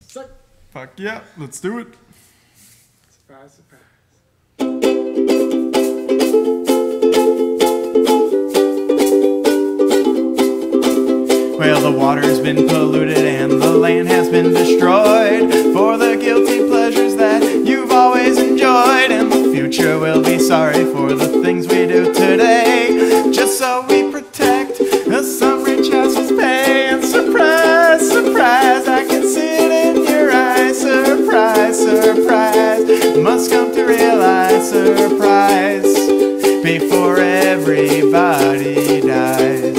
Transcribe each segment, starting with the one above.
Psych. Fuck yeah, let's do it. Surprise, surprise. Well, the water's been polluted and the land has been destroyed for the guilty pleasures that you've always enjoyed. And the future will be sorry for the things we do today, just so we protect some rich assholes pay. And surprise, surprise, I can see it in your eyes. Surprise, surprise, must come to realize. Surprise, before everybody dies.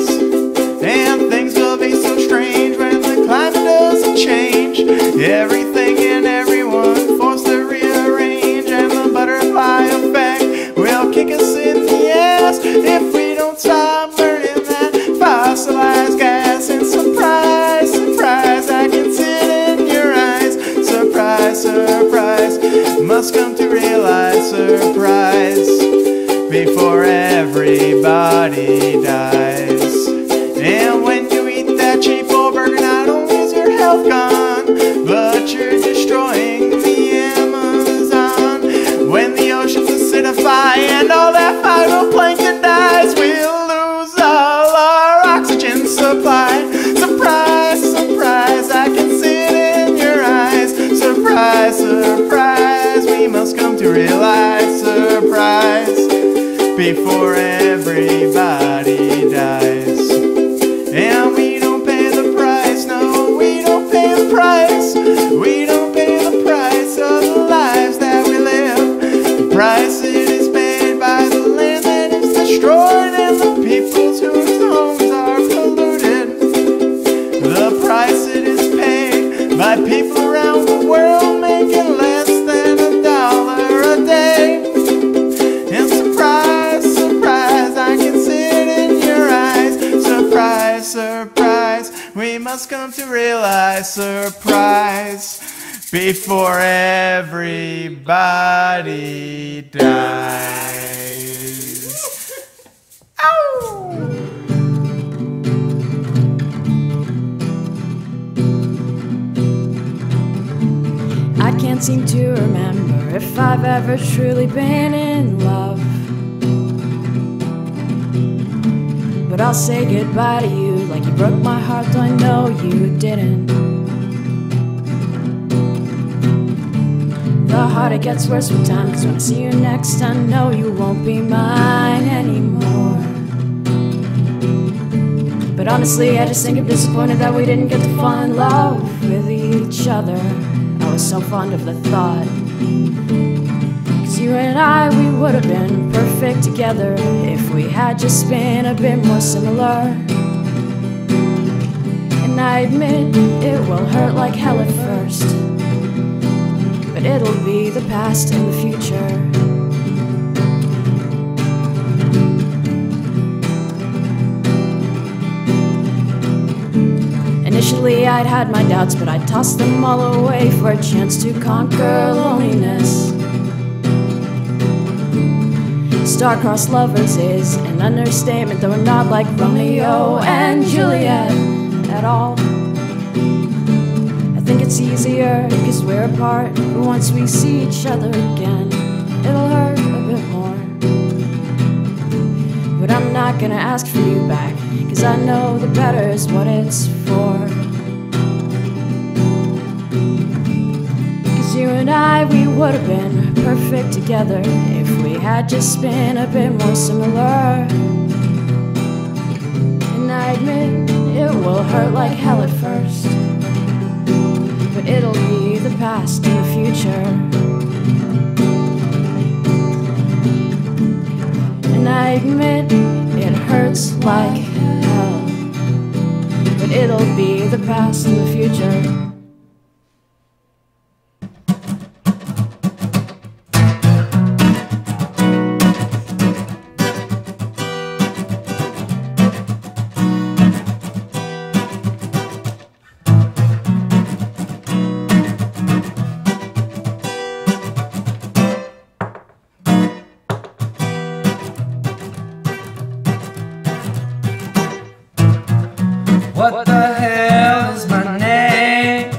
And things will be so strange when the climate doesn't change. Everything and everyone forced to rearrange, and the butterfly effect will kick us in the ass if we don't stop burning that fossilized gas. And surprise, surprise, I can see it in your eyes. Surprise, surprise, must come to realize. Surprise, before everybody dies. And when you eat that cheap old burger, not only is your health gone, but you're destroying the Amazon. When the oceans acidify and all that phytoplankton dies, we'll lose all our oxygen supply. Surprise, surprise, I can see it in your eyes. Surprise, surprise, we must come to realize. Surprise, before everybody dies. And we don't pay the price, no, we don't pay the price. We don't pay the price of the lives that we live. The price it is paid by the land that is destroyed and the peoples whose homes are polluted. The price it is paid by people around the world making less than $1 a day. And surprise, surprise, I can see it in your eyes. Surprise, surprise, we must come to realize. Surprise, before everybody dies. Ow! I can't seem to remember if I've ever truly been in love, but I'll say goodbye to you like you broke my heart, though I know you didn't. The harder it gets worse with time, 'cause when I see you next I know you won't be mine anymore. But honestly I just think I'm disappointed that we didn't get to fall in love with each other. I was so fond of the thought, 'cause you and I, we would have been perfect together if we had just been a bit more similar. And I admit it will hurt like hell at first, but it'll be the past and the future. Initially I'd had my doubts, but I tossed them all away for a chance to conquer loneliness. Star-crossed lovers is an understatement, though we're not like Romeo and Juliet at all. I think it's easier because we're apart, but once we see each other again, it'll hurt a bit more. But I'm not gonna ask for you back, 'cause I know the better is what it's for. 'Cause you and I, we would have been perfect together if we had just been a bit more similar. And I admit it will hurt like hell at first, but it'll be the past and the future. And I admit it hurts like hell, but it'll be the past and the future. What the hell is my name?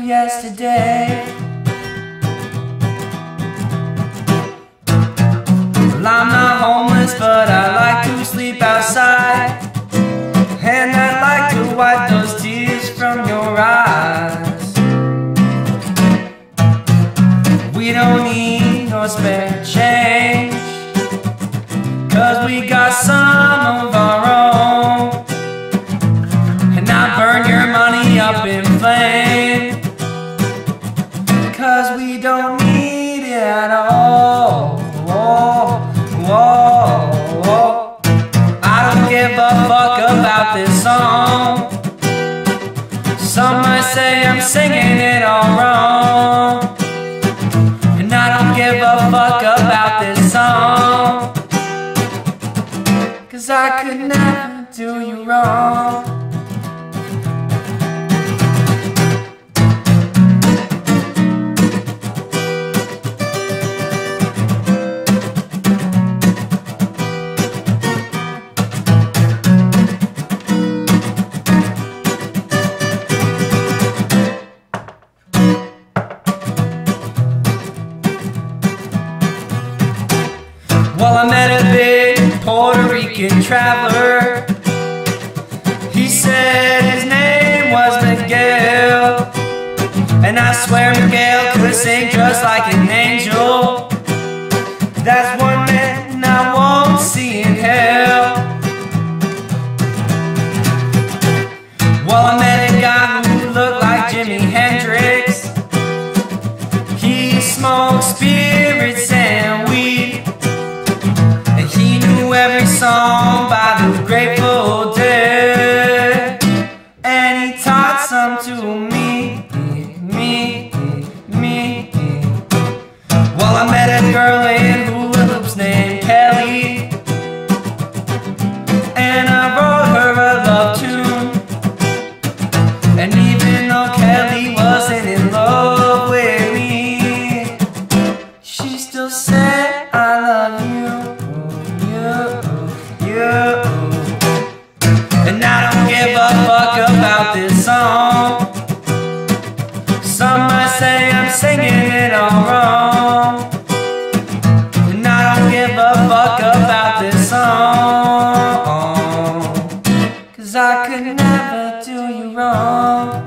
yesterday. Well, I'm not homeless, but I like to sleep outside, and I'd like to wipe those tears from your eyes. We don't need no spare change, 'cause we got some of our own. And I burn your money up in flame, 'cause we don't need it at all. Whoa, whoa, whoa. I don't give a fuck about this song. Some might say I'm singing it all wrong, and I don't give a fuck about this song, 'cause I could never do you wrong. Well, I met a big Puerto Rican traveler. He said his name was Miguel, and I swear Miguel could sing just like an angel. That's one man I won't see in hell. Well, I met a guy who looked like Jimi Hendrix. He smoked spirits and weed, and he knew every song by the Grateful Dead, and he taught some to me. Well, I met a girl in hula hoops named Kelly, and I wrote her a love tune. And even though Kelly wasn't in love with me, she still said I love you. And I don't give a fuck about this song. Some might say I'm singing it all wrong, and I don't give a fuck about this song, 'cause I could never do you wrong.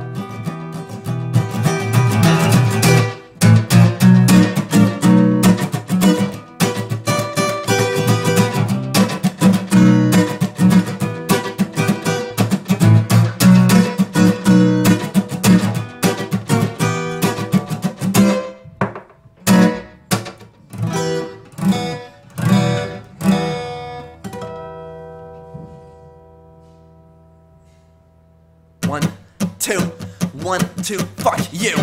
One, two, fuck you.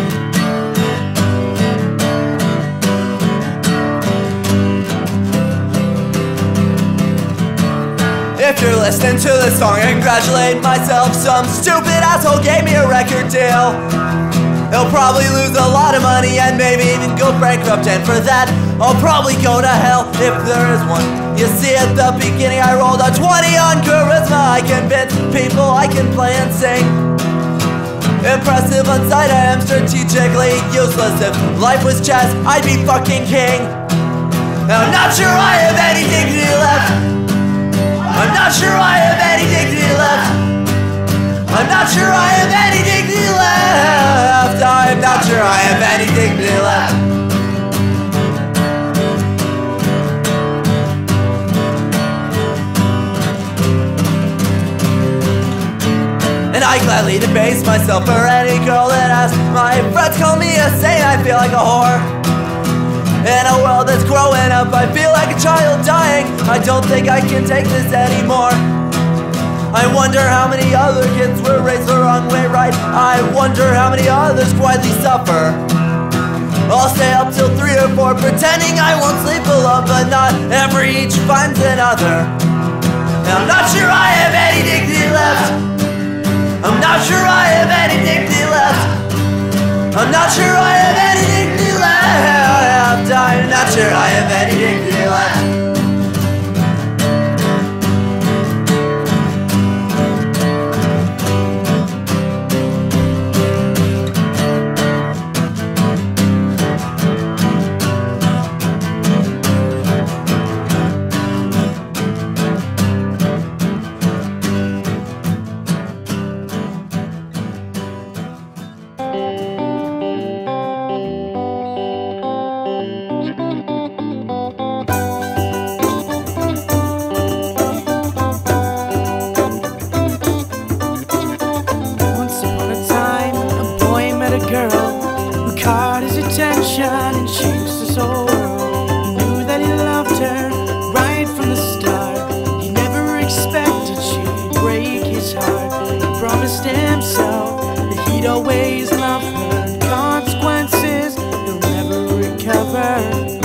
If you're listening to this song, I congratulate myself. Some stupid asshole gave me a record deal. He'll probably lose a lot of money and maybe even go bankrupt, and for that, I'll probably go to hell if there is one. You see, at the beginning I rolled a 20 on charisma. I convince people I can play and sing. Impressive on sight, I am strategically useless. If life was chess, I'd be fucking king. I'm not sure I have any dignity left. I'm not sure I have any dignity left. I'm not sure I have any dignity left. I'm not sure I have any dignity left. And I gladly debase myself for any girl that asks. My friends call me a saint, I feel like a whore. In a world that's growing up, I feel like a child dying. I don't think I can take this anymore. I wonder how many other kids were raised the wrong way, right? I wonder how many others quietly suffer. I'll stay up till 3 or 4 pretending I won't sleep alone, but not every each finds another. And I'm not sure I have any dignity left. I'm not sure I have any dignity left. I'm not sure I have any dignity left. I'm not sure I have any dignity left. and changed his whole world. He knew that he loved her right from the start. He never expected she'd break his heart. He promised himself that he'd always love her. And consequences he'll never recover.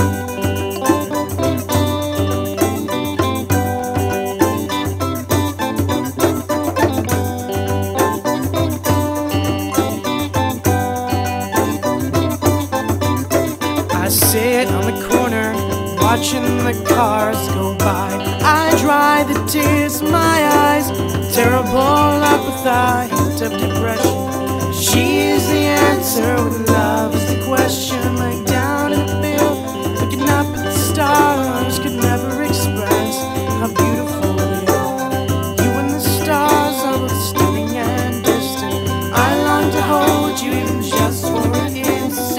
Sit on the corner, watching the cars go by. I dry the tears from my eyes. Terrible appetite, hint of depression. She's the answer when love is the question. Laying down in the field, looking up at the stars, could never express how beautiful they are. You and the stars are both stunning and distant. I long to hold you even just for an instant.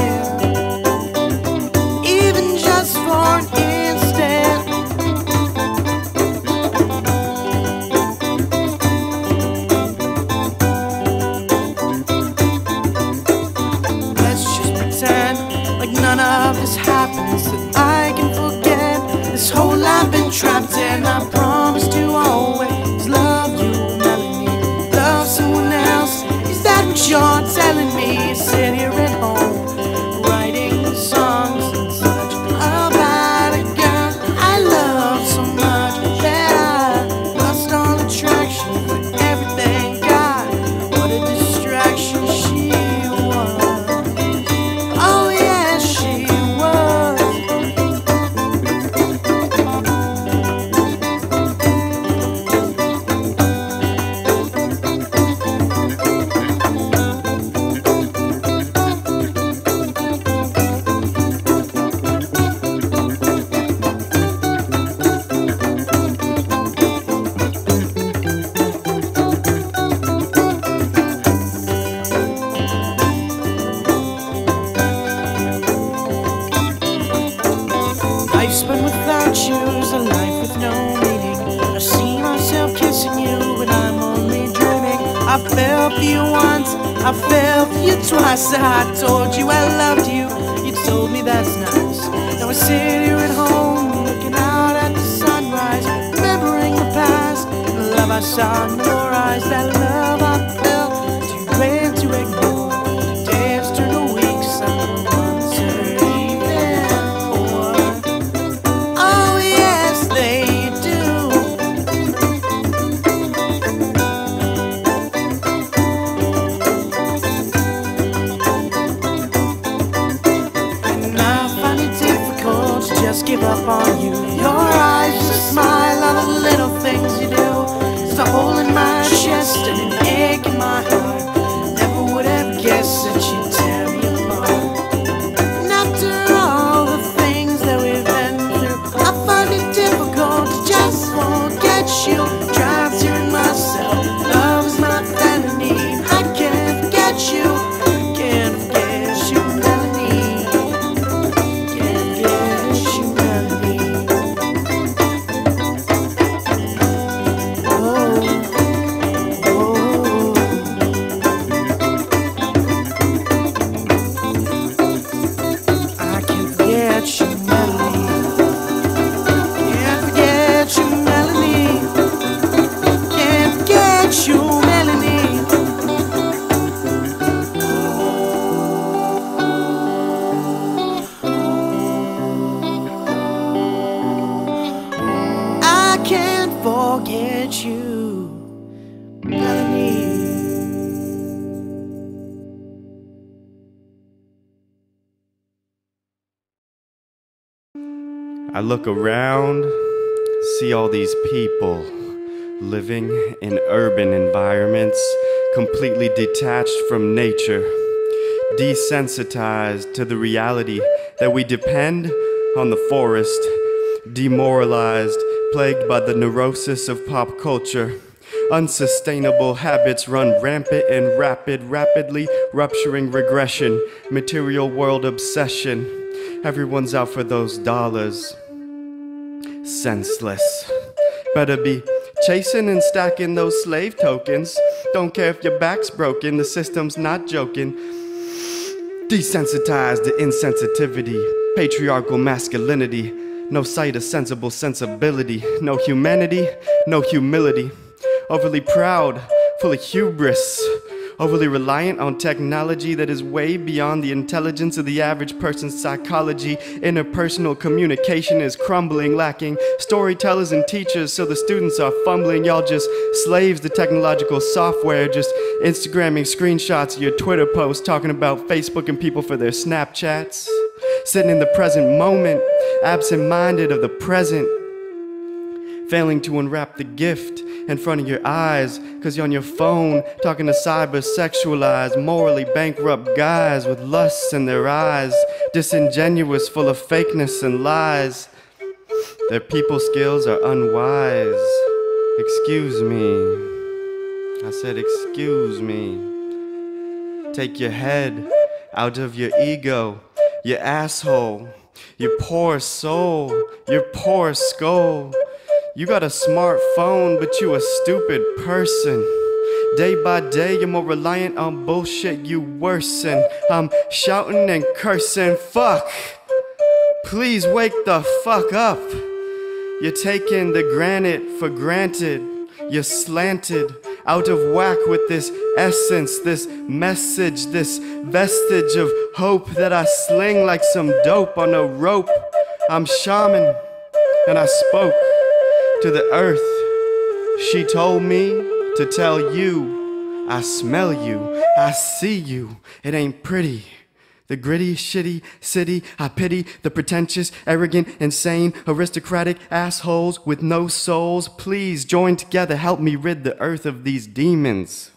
For an instant. Let's just pretend like none of this happens, that I can forget this whole life been trapped in. I promise to always love you, Melanie. Love someone else. Is that what you're telling me? You sit here at home writing songs and such about a girl I love so much that I lost all attraction for everything. God, what a distraction she was. Oh yes, she was. Life spent without you is a life with no meaning. I see myself kissing you, but I'm only dreaming. I fell for you once, I fell for you twice. I told you I loved you, you told me that's nice. Now I sit here at home, looking out at the sunrise, remembering the past, the love I saw in your eyes, that love I felt, too great to ignore. Days turn to weeks, and months are even more. Oh yes, they do. And I find it difficult to just give up on you. Your eyes just smile, all the little things you do. There's a hole in my chest and an ache in my heart. Never would have guessed that you'd tear me apart. And after all the things that we've been through, I find it difficult to just forget you. Try tearing myself, love is my felony. I can't forget you, can't forget you, Melanie. Can't forget you, Melanie. Oh, oh. I can't forget you, Melanie. Can't forget you, Melanie. Can't forget you, Melanie. I can't forget you, Melanie. I look around, see all these people living in urban environments, completely detached from nature, desensitized to the reality that we depend on the forest, demoralized, plagued by the neurosis of pop culture. Unsustainable habits run rampant and rapidly rupturing regression, material world obsession. Everyone's out for those dollars. Senseless. Better be chasing and stacking those slave tokens. Don't care if your back's broken, the system's not joking. Desensitized to insensitivity, patriarchal masculinity, no sight of sensible sensibility, no humanity, no humility, overly proud, full of hubris, overly reliant on technology that is way beyond the intelligence of the average person's psychology. Interpersonal communication is crumbling, lacking storytellers and teachers, so the students are fumbling. Y'all just slaves to technological software, just Instagramming screenshots of your Twitter posts, talking about Facebooking people for their Snapchats. Sitting in the present moment, absent-minded of the present, failing to unwrap the gift in front of your eyes, cause you're on your phone talking to cyber-sexualized, morally bankrupt guys with lusts in their eyes, disingenuous, full of fakeness and lies. Their people skills are unwise. Excuse me. I said excuse me. Take your head out of your ego, your asshole, your poor soul, your poor skull. You got a smartphone, but you a stupid person. Day by day, you're more reliant on bullshit, you worsen. I'm shouting and cursing, fuck. Please wake the fuck up. You're taking the granite for granted. You're slanted, out of whack with this essence, this message, this vestige of hope that I sling like some dope on a rope. I'm Shaman, and I spoke to the earth. She told me to tell you, I smell you, I see you, it ain't pretty. The gritty, shitty city, I pity the pretentious, arrogant, insane, aristocratic assholes with no souls. Please join together, help me rid the earth of these demons.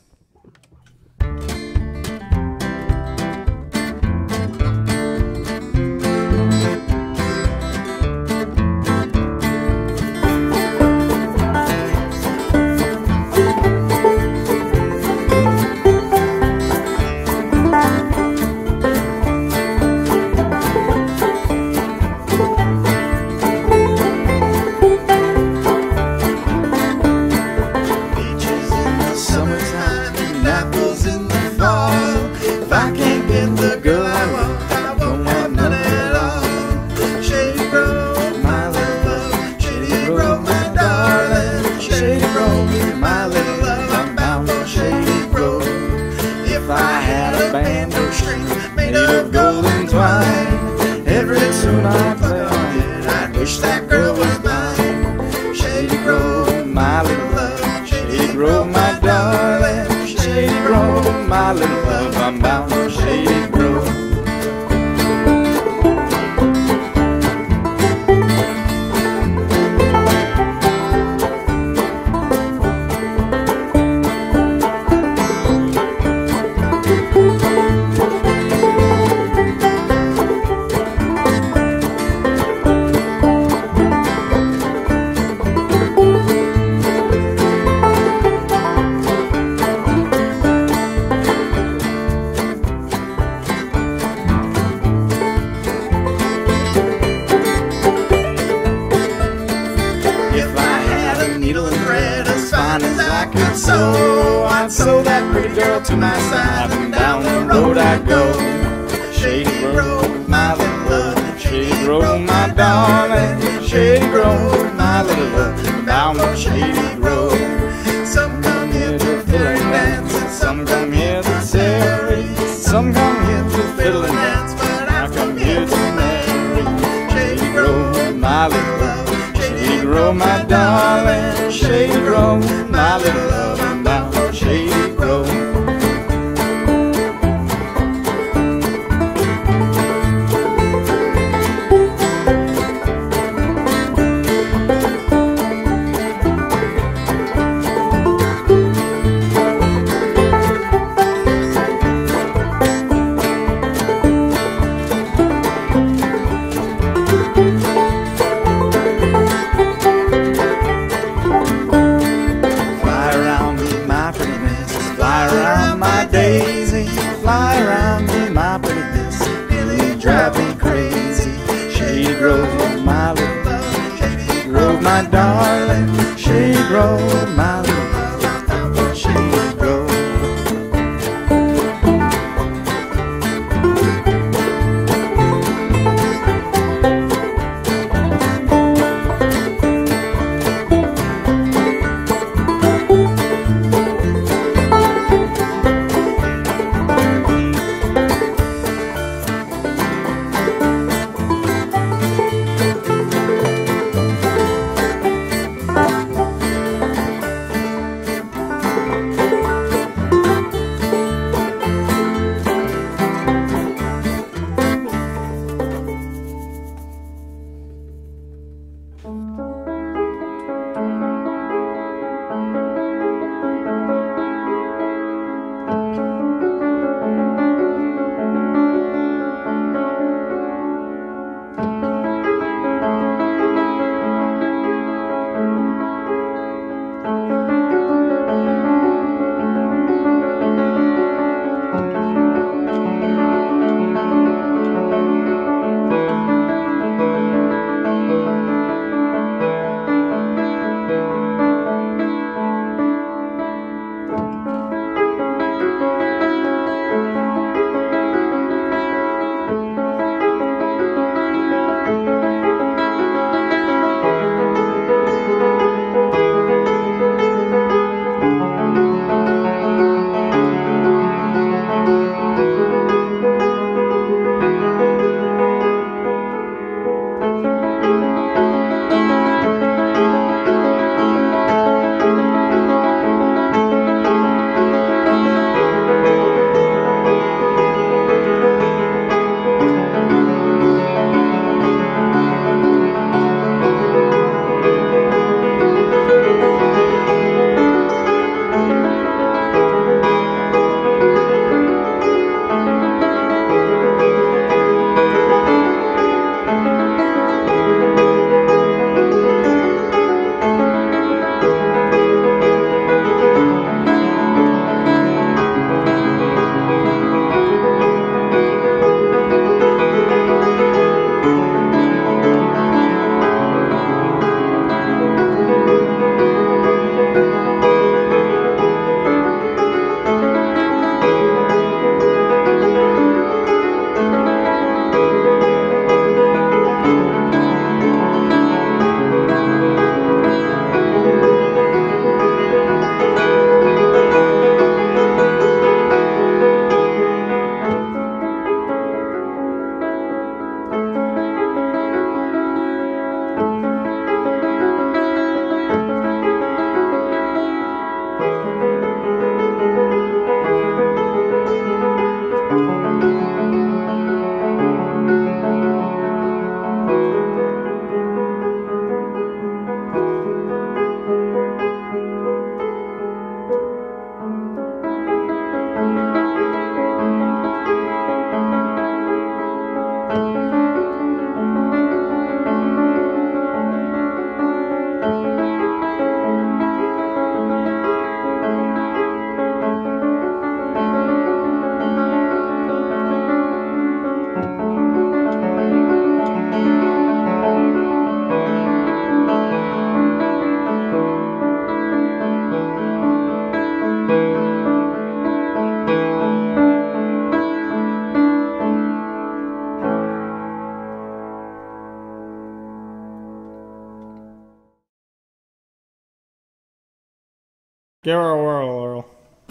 Give her a whirl, Earl.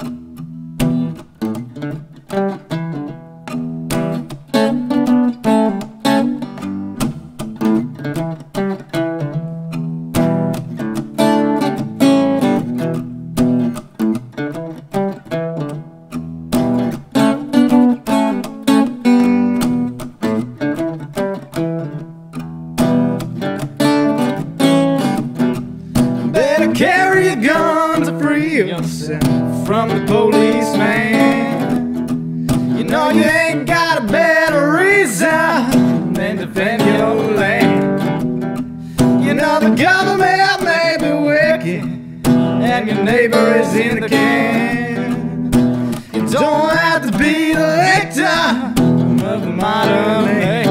From the policeman, you know you ain't got a better reason than defend your land. You know the government may be wicked and your neighbor is in the can. You don't have to be the victim of the modern man.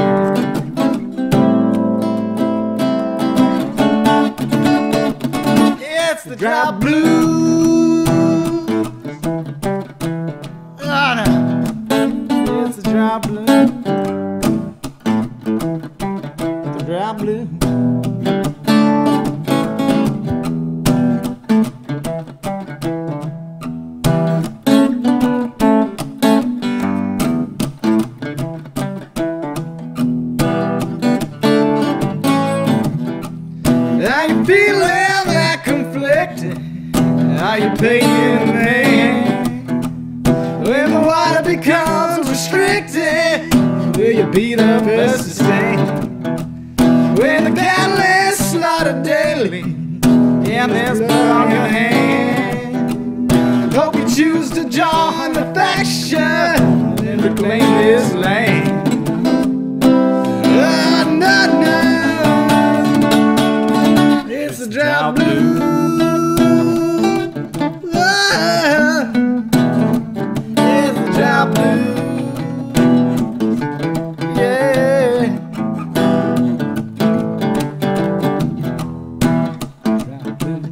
It's the Drought Blues. It's the Drought Blues. The Drought Blues. Are you feeling that conflicted? Are you paying man? When the water becomes restricted, will you be the first to stand? When the cattle is slaughtered daily and there's blood on your hand, hope you choose to join the faction and reclaim this land. Oh, no, no. It's the Drought Blues. Drought Blues, yeah. Drought Blues,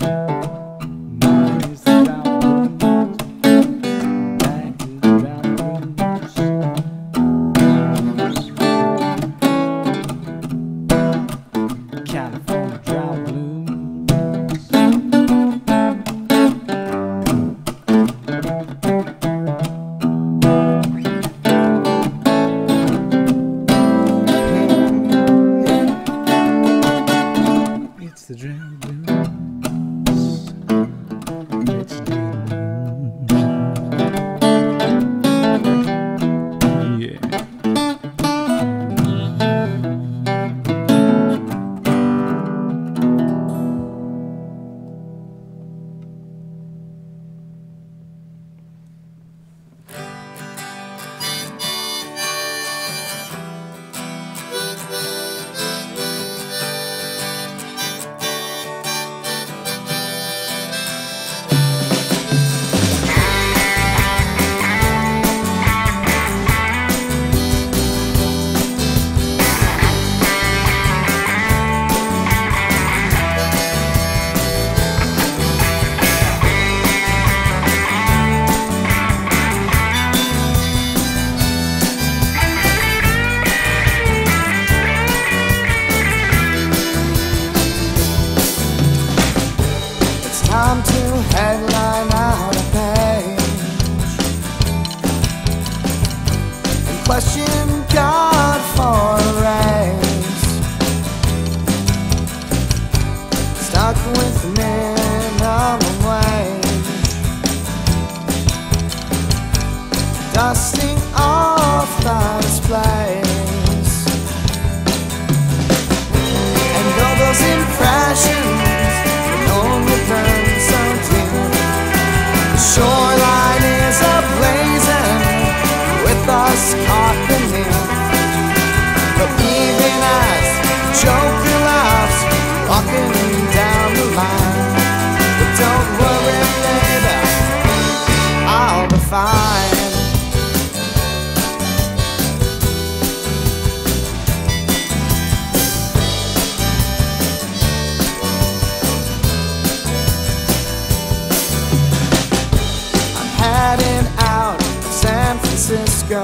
it's the Drought Blues. Back to the Drought Blues. California Drought Blues. Francisco,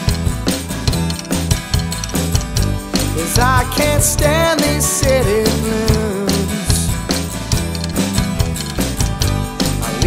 'cause I can't stand these city blues. I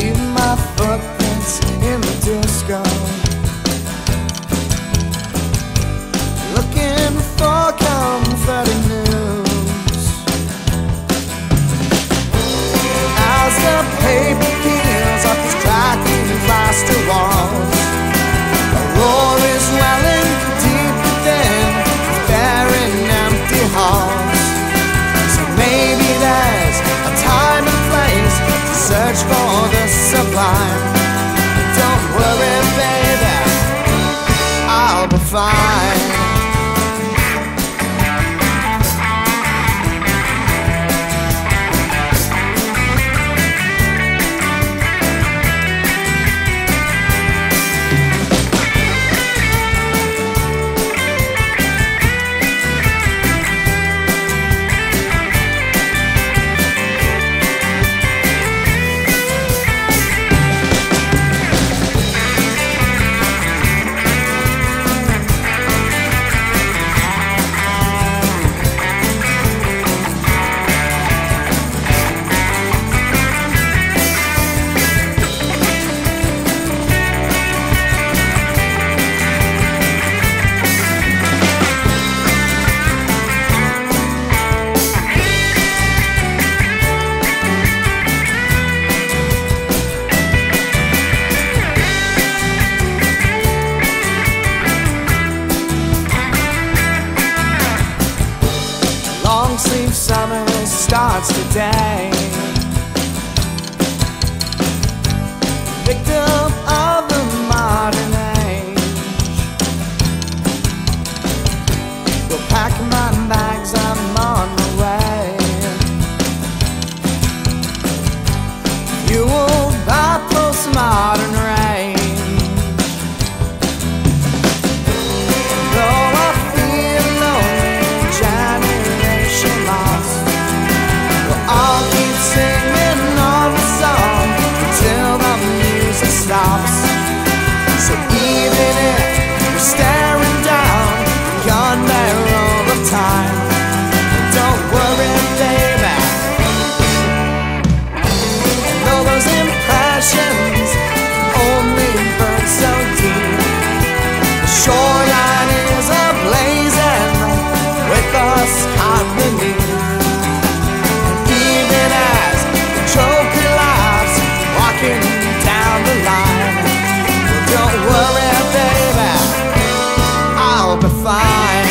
starts today. Victim of the modern age. Will pack my bags, I'm on my way. You will buy postmodern rage. Though I feel lonely, generation lost, well, I'll keep singing all the songs until the music stops. So even if we're staring down the gun barrel of time, don't worry, baby. And all those impressions only burn so deep. The shoreline is ablazing with us caught beneath. Even as the Joker laughs, walking down the line, well, don't worry, baby, I'll be fine.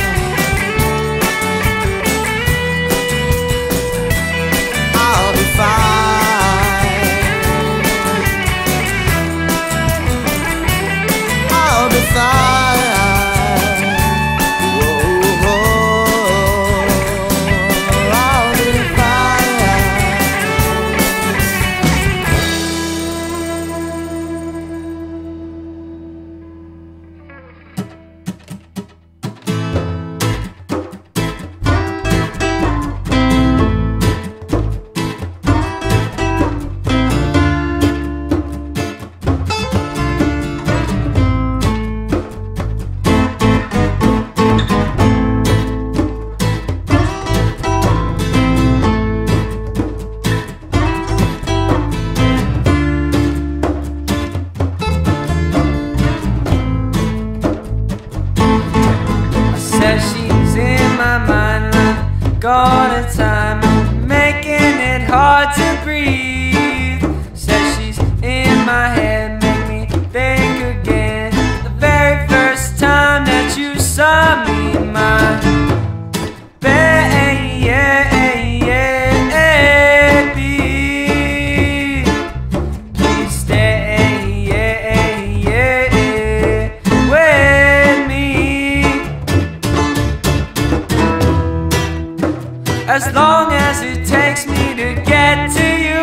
I'll be fine. I'll be fine. Whoa, whoa, I'll be fine. Says she's in my mind like all the time, making it hard to breathe. Says she's in my head, make me think again. The very first time that you saw me, my baby, please stay with me. As long as it takes me to get to you.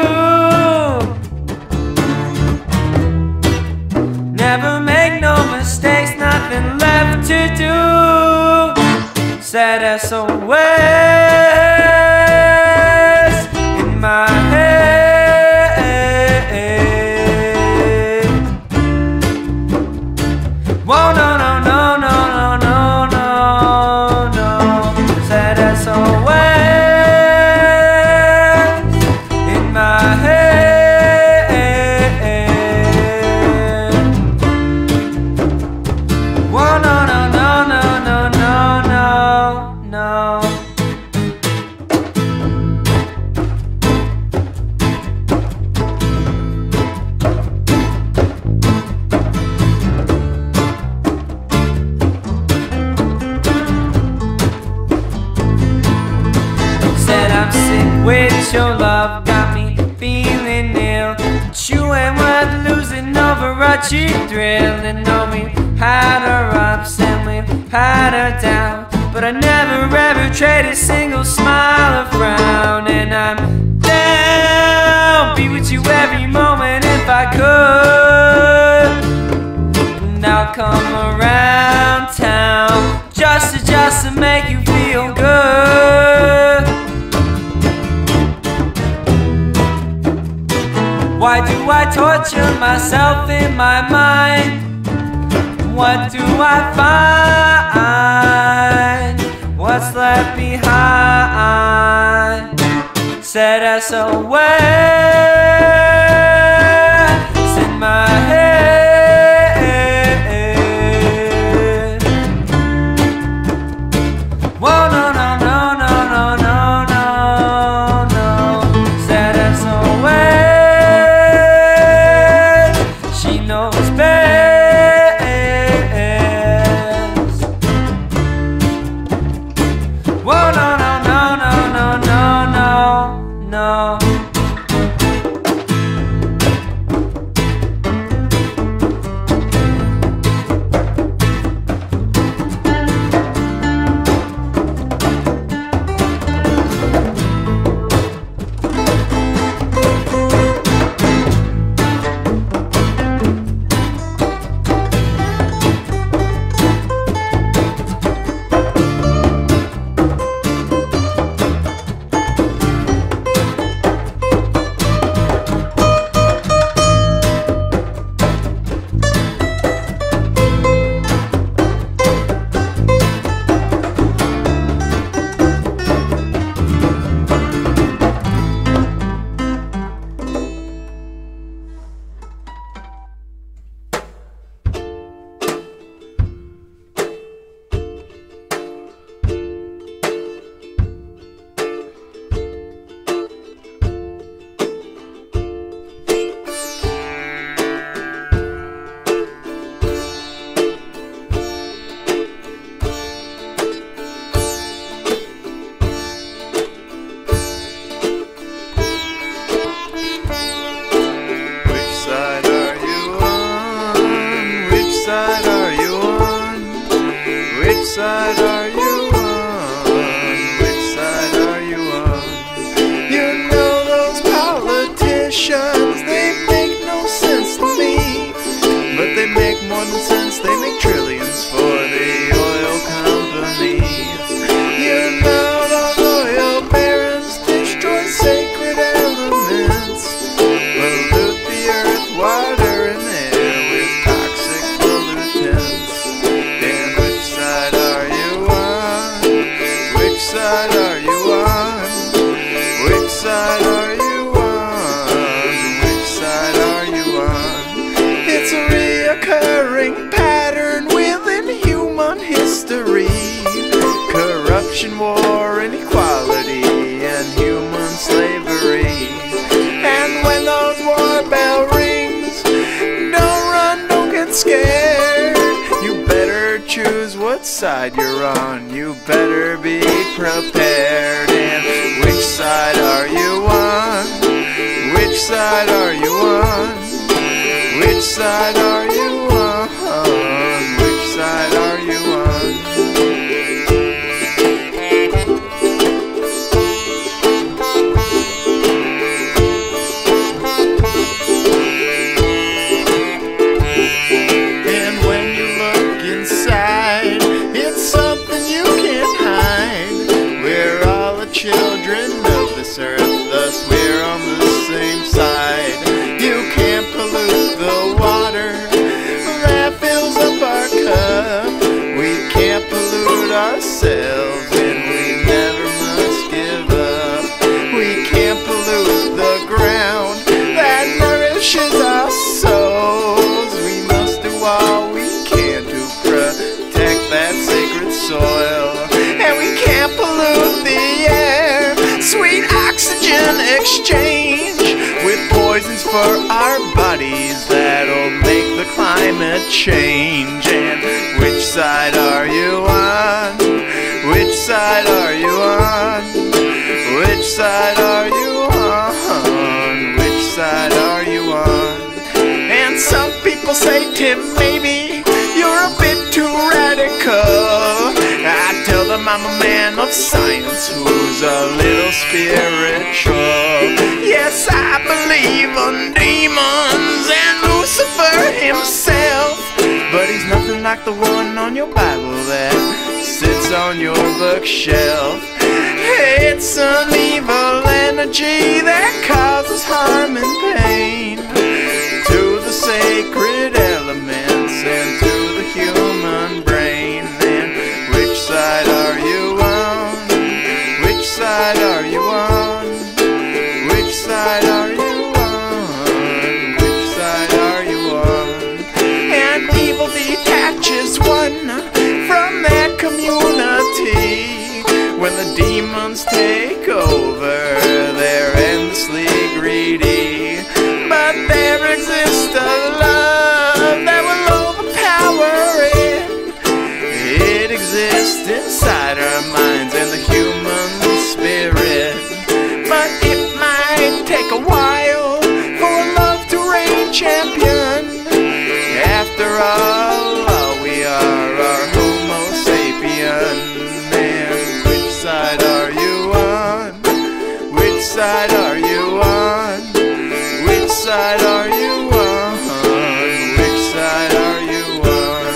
Never make no mistakes, nothing left to do. Sad SOS in my head. Whoa, no, no, no, no, no, no, no, no. Sad SOS in my head. Whoa, no, no, no, no, no, no, no, no. Said I'm sick with your love, got me feeling ill. But you ain't worth losing over a cheap thrill. And know we've had our ups and we've had our downs, but I never ever trade a single smile or frown. And I'm down, be with you every moment if I could. And I'll come around town just to make you feel good. Why do I torture myself in my mind? What do I find? What's left behind? Said SOS in my head. Whoa, no, no, no, no, no, no, no, no. Said SOS. She knows best. Whoa, no, no, no, no, no, no, no. side are you on? Which side are you on? Which side are you on? It's a reoccurring pattern within human history. Corruption, war, inequality, and human slavery. And when those war bell rings, don't run, don't get scared. You better choose what side you're on. You better be prepared. And which side are you on? Which side are you on? Which side are you on? Which side are you on? And when you look inside, it's something you can't hide. We're all the children of this earth, thus we're on the same side. You can't pollute the water that fills up our cup. We can't pollute ourselves, and we never must give up. We can't pollute the ground that nourishes our souls. We must do all we can to protect that sacred soil. And we can't pollute the air, sweet oxygen exchange, with poisons for our bodies that'll make the climate change. And which side are you on? Which side are you on? Which side are you on? Which side are you on? And some people say, Tim, maybe you're a bit too radical. I tell them I'm a man of science who's a little spiritual. Yes, I believe in demons and Lucifer himself, but he's nothing like the one on your Bible that sits on your bookshelf. It's an evil energy that causes harm and pain to the sacred elements and to the human brain. And which side are you on? Which side are you on? Which side are you on? Which side are you on? And evil detaches one from that community. When the demons take over, they're endlessly greedy. But there exists a love that will overpower it. It exists inside our minds and the human spirit. But it might take a while for love to reign champion. After all we are Homo sapien. And which side are you on? Which side are you on? Which side are you on? Which side are you on?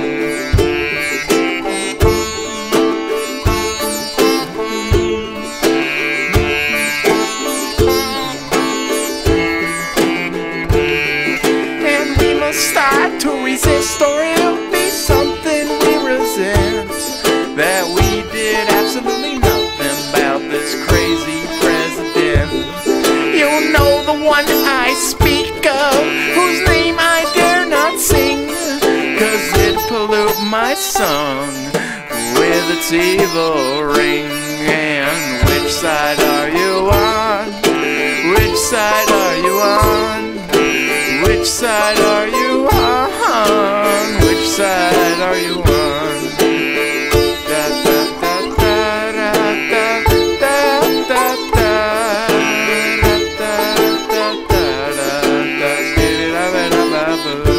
And we must start to resist, or it'll be something we resent. That we did absolutely nothing about this crazy president. You know the one I speak of, whose name I dare not sing, 'cause it'd pollute my song with its evil ring. And which side are you on? Which side are you on? Which side are you on? Which side are you on? Da, da, da, da, da, da, da, da, da, da, da, da, da, skiddy-da-ba-da-ba-boo.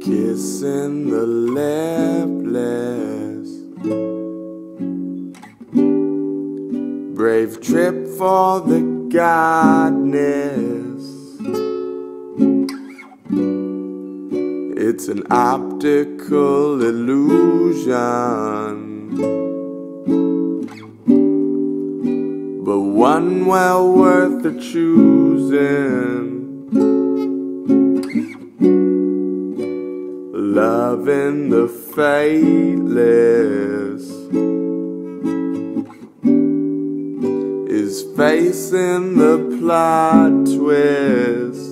kissing the lipless. Brave trip for the godness. It's an optical illusion, but one well worth the choosing. Loving the fateless is facing the plot twist.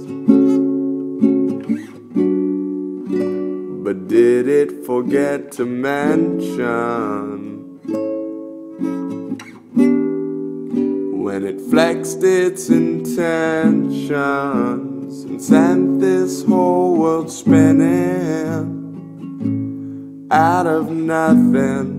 But did it forget to mention when it flexed its intentions and sent this whole world spinning out of nothing?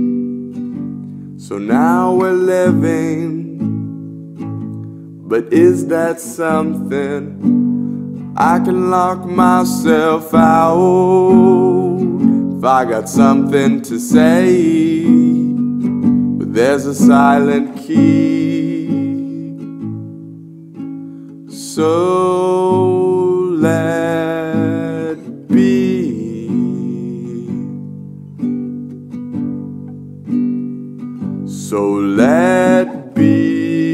So now we're living, but is that something? I can lock myself out if I got something to say, but there's a silent key. So let be. So let be.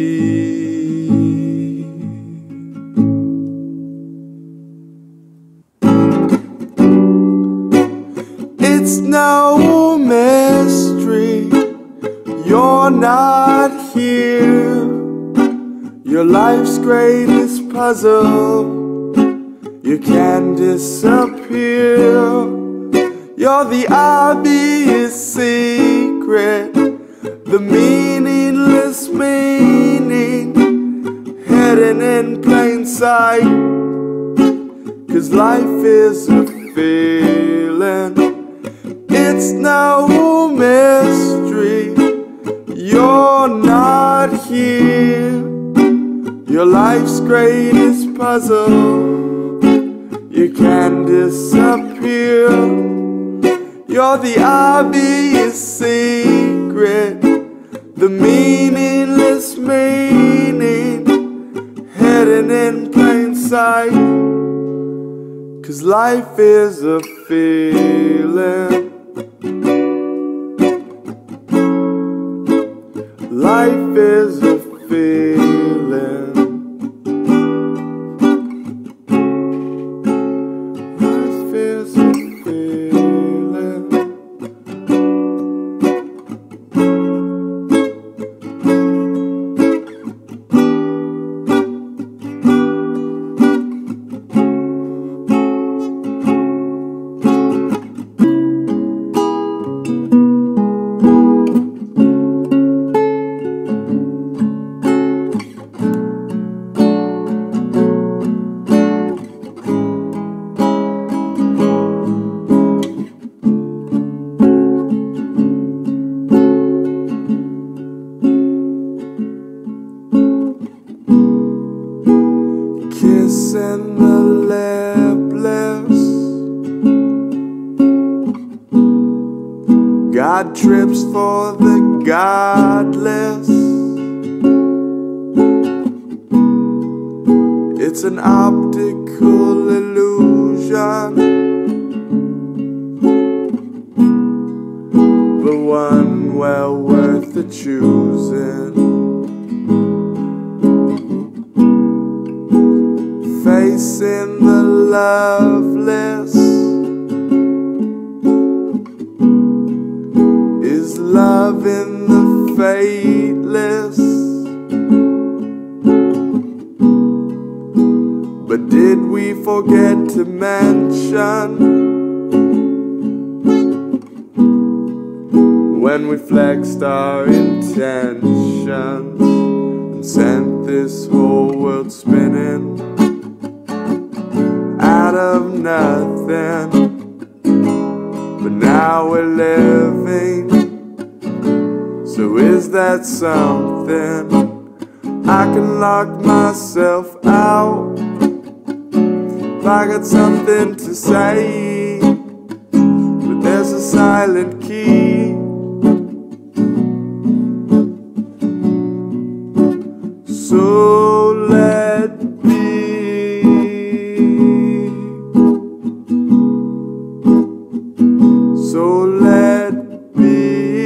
It's no mystery, you're not here. Your life's greatest puzzle, you can disappear. You're the obvious secret, the meaningless meaning, hidden in plain sight. 'Cause life is a feeling. It's no mystery, you're not here. Your life's greatest puzzle, you can disappear. You're the obvious secret, the meaningless meaning, hidden in plain sight. 'Cause life is a feeling. Life is a feeling. Life is a feeling. Kissing the lipless. God trips for the godless. It's an optical illusion, but one well worth the choosing. Facing the loveless is loving the fateless. But did we forget to mention when we flexed our intentions and sent this whole world spinning out of nothing? But now we're living, so is that something? I can lock myself out if I got something to say, silent key. So let be. So let be.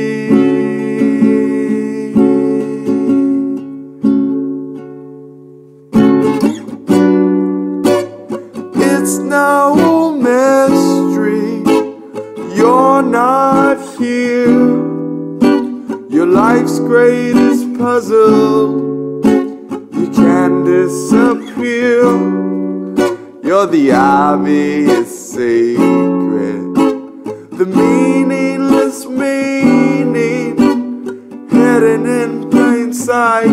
It's no mystery you're not here. Your life's greatest puzzle, you can disappear. You're the obvious secret, the meaningless meaning, hidden in plain sight.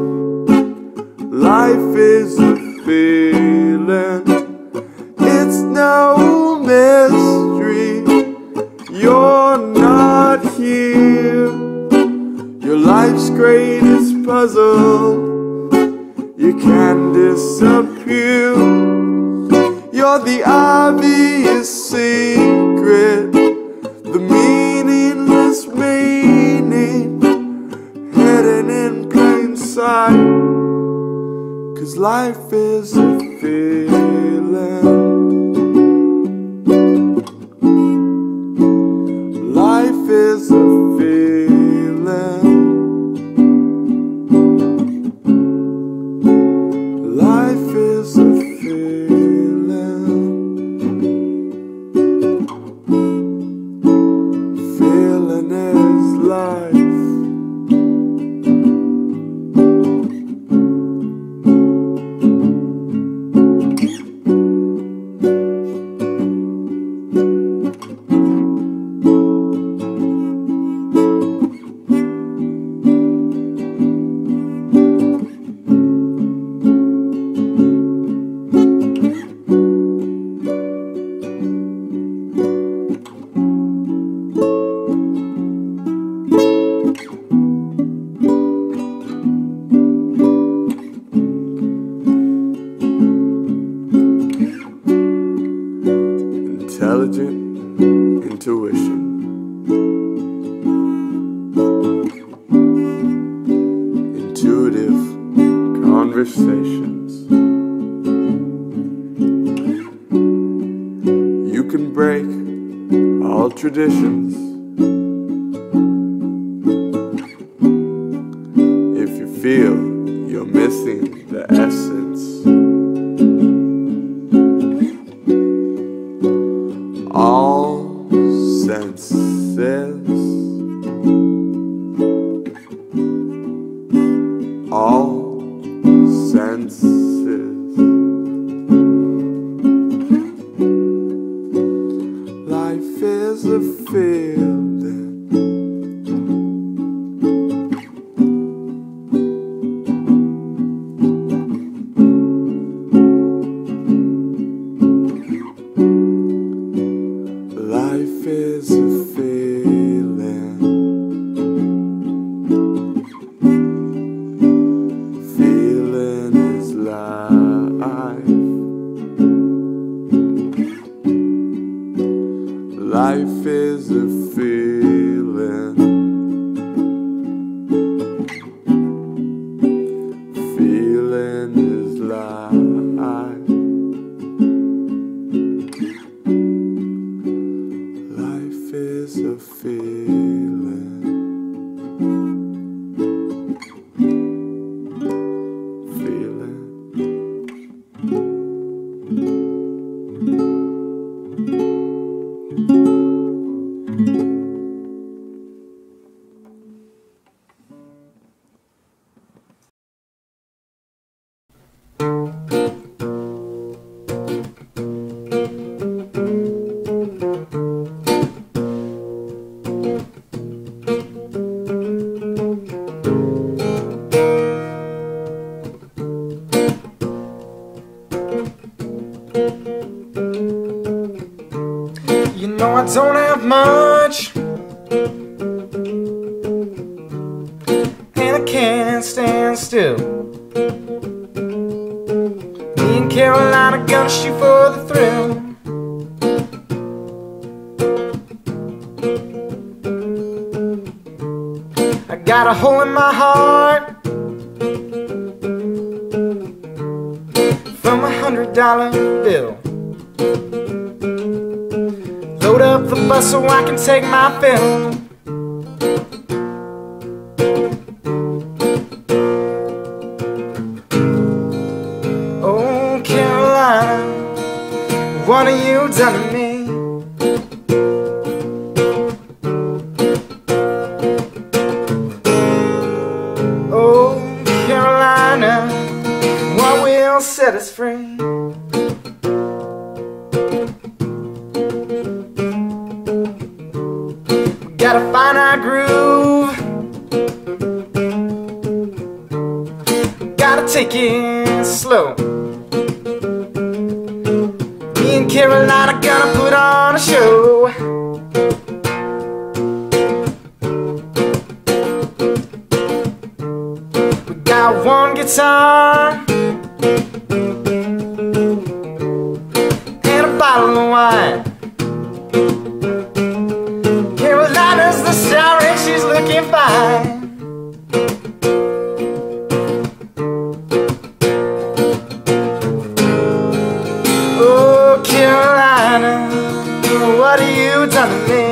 Life is a feeling. It's no mystery you're not here. Your life's greatest puzzle, you can disappear. You're the obvious secret, the meaningless meaning, hidden in plain sight. 'Cause life is a feeling. Life is a feeling. Life is a feeling. Feeling is life. Intelligent intuition. Intuitive conversations. You can break all traditions if you feel you're missing the essence. All senses, all senses. Life is a feeling. Life is a feeling. Feeling is life. Life is a feeling. Feeling is life. Life is a feeling. Feeling. You know I don't have much, and I can't stand still. Me and Carolina gonna shoot for the thrill. got a hole in my heart from $100 bill. Load up the bus so I can take my fill. Oh, Carolina, what have you done to me? Oh, Carolina, what will set us free? Gotta find our groove, gotta take it slow. Me and Carolina gonna put on a show. We got one guitar and a bottle of wine. Carolina's the star and she's looking fine. Oh, Carolina, what have you done to me?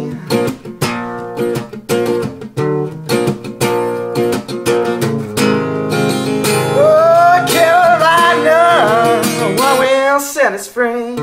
Oh, Carolina, what will set us free?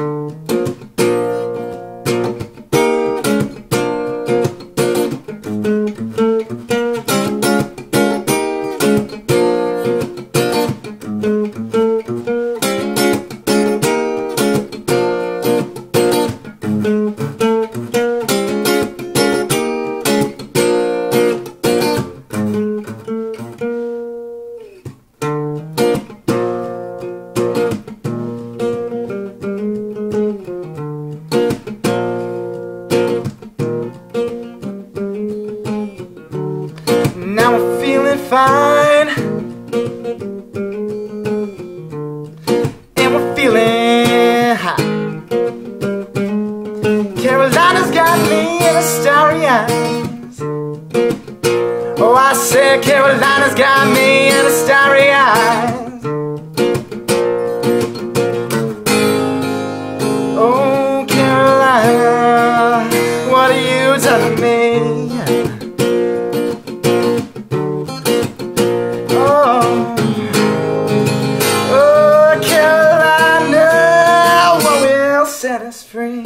Now I'm feeling fine, and we're feeling high. Carolina's got me in her starry eyes. Oh, I said Carolina's got me in her starry eyes. Oh, Carolina, what have you done to me? Set us free.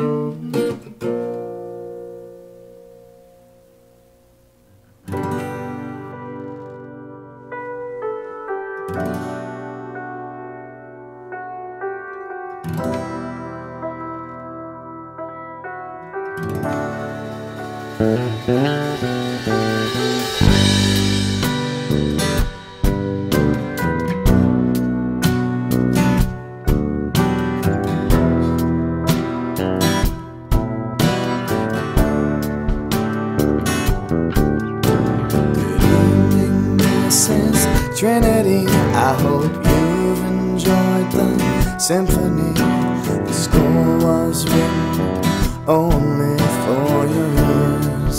Trinity, I hope you've enjoyed the symphony. The score was written only for your ears.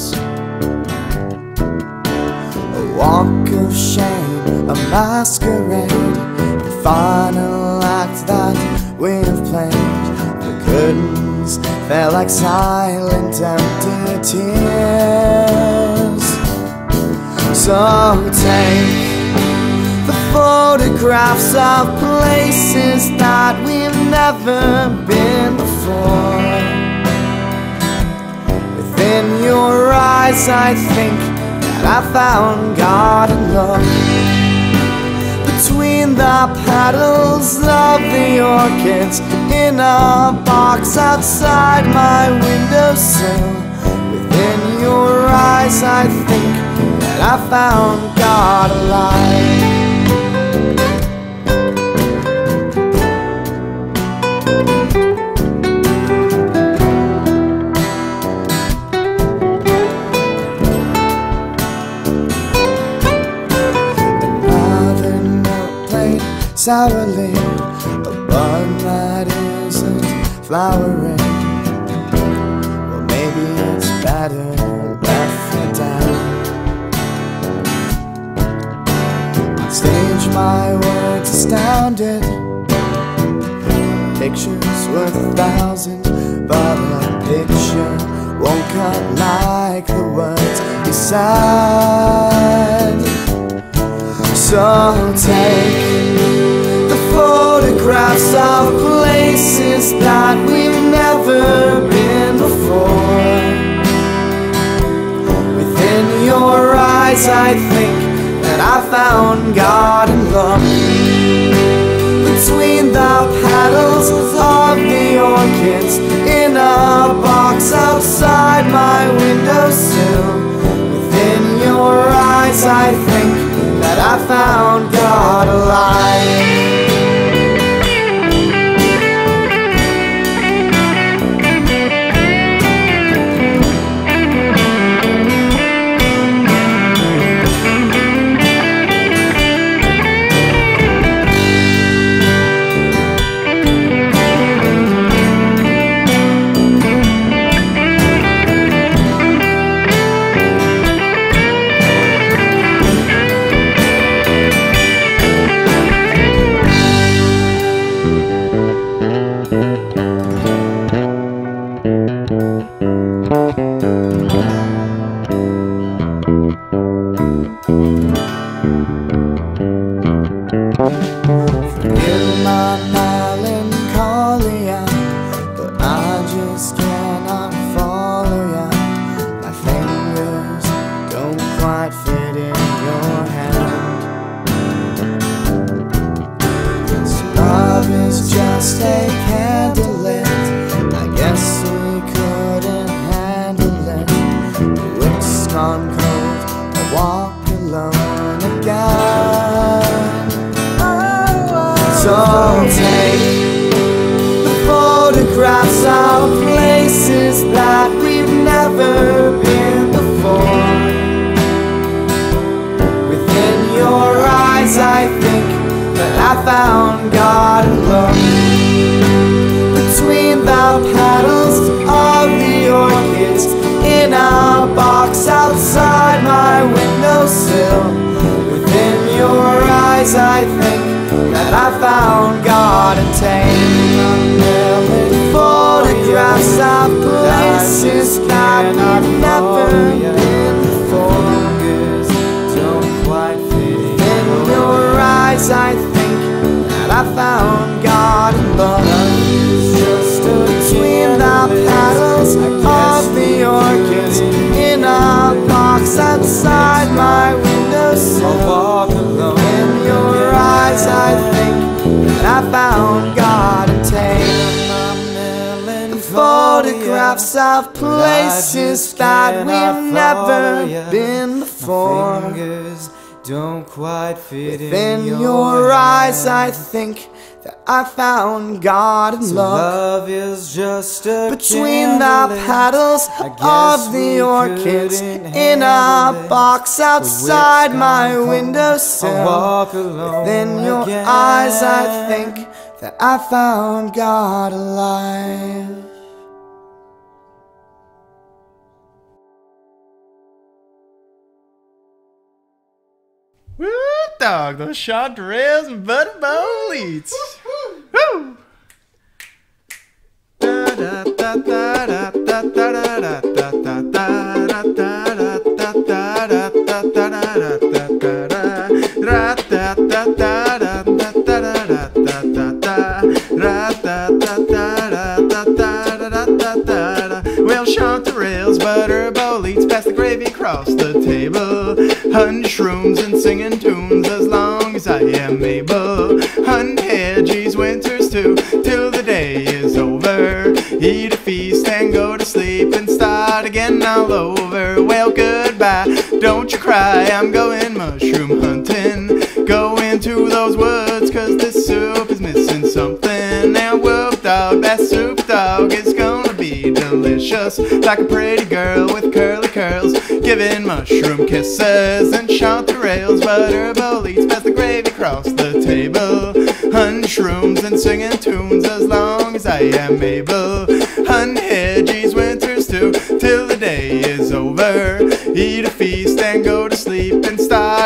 A walk of shame, a masquerade, the final act that we've played. The curtains fell like silent empty tears. So take the photographs of places that we've never been before. Within your eyes I think that I found God and love. Between the petals of the orchids in a box outside my windowsill. Within your eyes I think that I found God alive. Sourly, a bud that isn't flowering. Well, maybe it's better left down. my words astounded. Pictures worth 1,000, but a picture won't cut like the words beside. So take the photographs of places that we've never been before. Within your eyes I think that I found God and love. Between the petals of the orchids in a box outside my windowsill. Within your eyes I think that I found God alive. Of places that we've never been before. My fingers don't quite fit in your eyes. I think that I found God and love is just a between the petals of the orchids in a box outside my windowsill. Within your eyes I think that I found God alive. Woo, dog, those Chanterelles and butter Boletes. Woo! Well, Chanterelles, butter Boletes, pass the gravy across the table. Hunting shrooms and singing tunes as long as I am able. Hunting hedgies, winters too, till the day is over. Eat a feast and go to sleep and start again all over. Well, goodbye, don't you cry, I'm going mushroom hunting. Go into those woods, cause this soup is missing something. Now whoop dog, that soup dog is gonna be delicious. Like a pretty girl with curly curls, giving mushroom kisses. And Chanterelles, butter Boletes, pass the gravy across the table. Hunting shrooms and singing tunes as long as I am able. Hunting hedgies, winters too, till the day is over. Eat a feast and go to sleep and start